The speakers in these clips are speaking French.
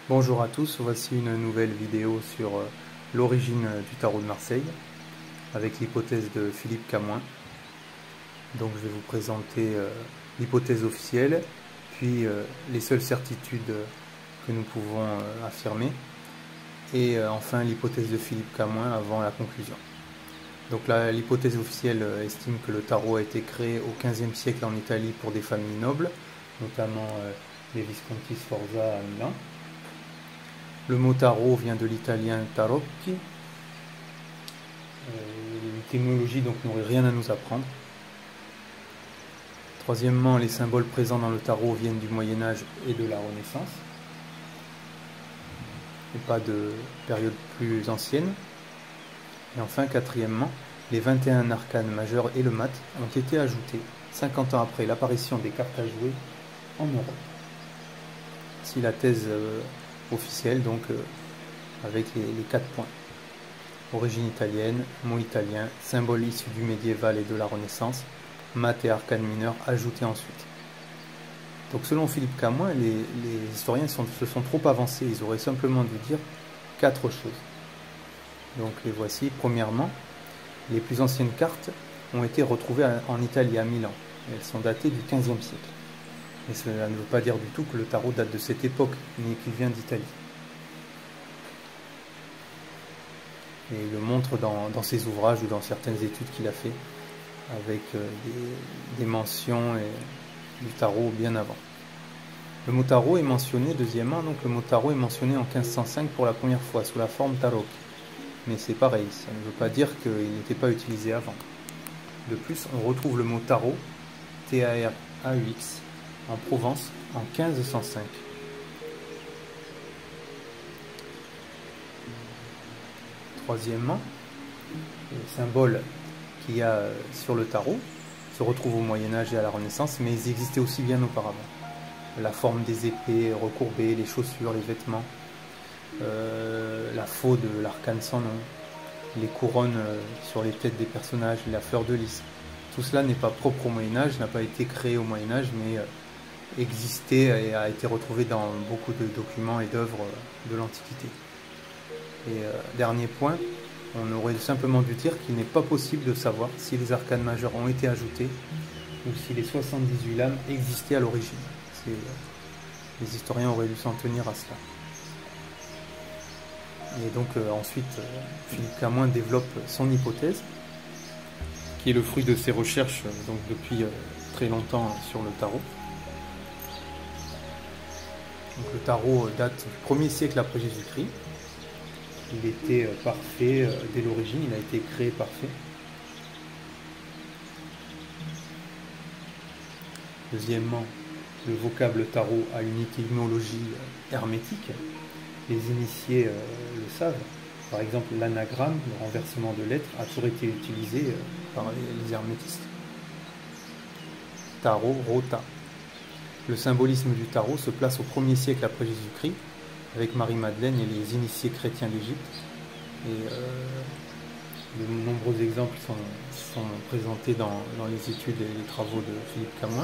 Bonjour à tous, voici une nouvelle vidéo sur l'origine du tarot de Marseille avec l'hypothèse de Philippe Camoin. Donc je vais vous présenter l'hypothèse officielle, puis les seules certitudes que nous pouvons affirmer, et enfin l'hypothèse de Philippe Camoin avant la conclusion. Donc l'hypothèse officielle estime que le tarot a été créé au XVe siècle en Italie pour des familles nobles, notamment les Visconti Sforza à Milan. Le mot tarot vient de l'italien tarocchi. L'étymologie donc n'aurait rien à nous apprendre. Troisièmement, les symboles présents dans le tarot viennent du Moyen-Âge et de la Renaissance, et pas de période plus ancienne. Et enfin, quatrièmement, les 21 arcanes majeures et le mat ont été ajoutés 50 ans après l'apparition des cartes à jouer en Europe. Si la thèse officielle, donc avec les 4 points. Origine italienne, mot italien, symbole issu du médiéval et de la Renaissance, mat et arcanes mineurs ajoutés ensuite. Donc selon Philippe Camoin, les historiens se sont trop avancés, ils auraient simplement dû dire 4 choses. Donc les voici. Premièrement, les plus anciennes cartes ont été retrouvées en Italie, à Milan. Elles sont datées du XVe siècle. Mais cela ne veut pas dire du tout que le tarot date de cette époque, ni qu'il vient d'Italie. Et il le montre dans ses ouvrages ou dans certaines études qu'il a fait, avec des mentions du tarot bien avant. Le mot tarot est mentionné, deuxièmement, donc le mot tarot est mentionné en 1505 pour la première fois, sous la forme tarocchi. Mais c'est pareil, ça ne veut pas dire qu'il n'était pas utilisé avant. De plus, on retrouve le mot tarot, T-A-R-A-U-X, en Provence en 1505. Troisièmement, le symbole qu'il y a sur le tarot se retrouve au Moyen-Âge et à la Renaissance, mais ils existaient aussi bien auparavant. La forme des épées recourbées, les chaussures, les vêtements, la faux de l'arcane sans nom, les couronnes sur les têtes des personnages, la fleur de lys. Tout cela n'est pas propre au Moyen-Âge, n'a pas été créé au Moyen-Âge, mais existait et a été retrouvé dans beaucoup de documents et d'œuvres de l'Antiquité. Et dernier point, on aurait simplement dû dire qu'il n'est pas possible de savoir si les arcanes majeures ont été ajoutées ou si les 78 lames existaient à l'origine. Les historiens auraient dû s'en tenir à cela. Et donc ensuite, Philippe Camoin développe son hypothèse, qui est le fruit de ses recherches donc depuis très longtemps sur le tarot. Donc, le tarot date du 1er siècle après Jésus-Christ. Il était parfait dès l'origine, il a été créé parfait. Deuxièmement, le vocable tarot a une étymologie hermétique. Les initiés le savent. Par exemple, l'anagramme, le renversement de lettres, a toujours été utilisé par les hermétistes. Tarot, rota. Le symbolisme du tarot se place au 1er siècle après Jésus-Christ, avec Marie-Madeleine et les initiés chrétiens d'Égypte. Et de nombreux exemples sont présentés dans les études et les travaux de Philippe Camoin.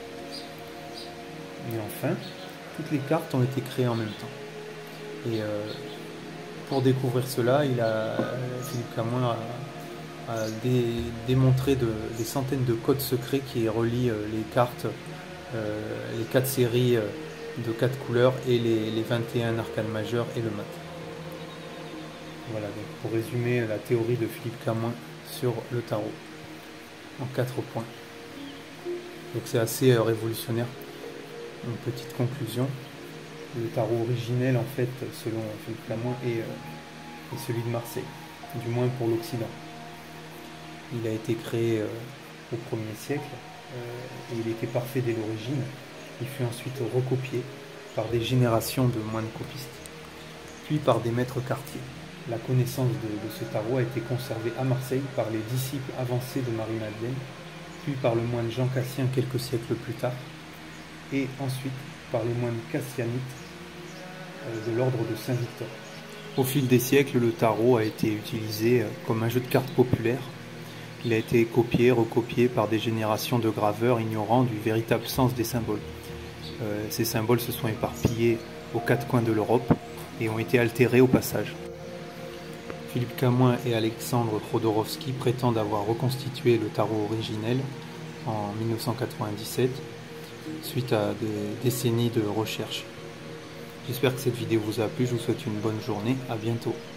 Et enfin, toutes les cartes ont été créées en même temps. Et pour découvrir cela, Philippe Camoin a démontré des centaines de codes secrets qui relient les cartes, les 4 séries de 4 couleurs et les 21 arcanes majeures et le mat. Voilà, donc pour résumer la théorie de Philippe Camoin sur le tarot en 4 points. Donc c'est assez révolutionnaire. Une petite conclusion. Le tarot originel, en fait, selon Philippe Camoin, est celui de Marseille, du moins pour l'Occident. Il a été créé au 1er siècle et il était parfait dès l'origine. Il fut ensuite recopié par des générations de moines copistes, puis par des maîtres quartiers. La connaissance de ce tarot a été conservée à Marseille par les disciples avancés de Marie-Madeleine, puis par le moine Jean Cassien quelques siècles plus tard, et ensuite par les moines cassianites de l'ordre de Saint-Victor. Au fil des siècles, le tarot a été utilisé comme un jeu de cartes populaire. Il a été copié, recopié par des générations de graveurs ignorant du véritable sens des symboles. Ces symboles se sont éparpillés aux quatre coins de l'Europe et ont été altérés au passage. Philippe Camoin et Alexandre Khodorovsky prétendent avoir reconstitué le tarot originel en 1997 suite à des décennies de recherche. J'espère que cette vidéo vous a plu, je vous souhaite une bonne journée, à bientôt.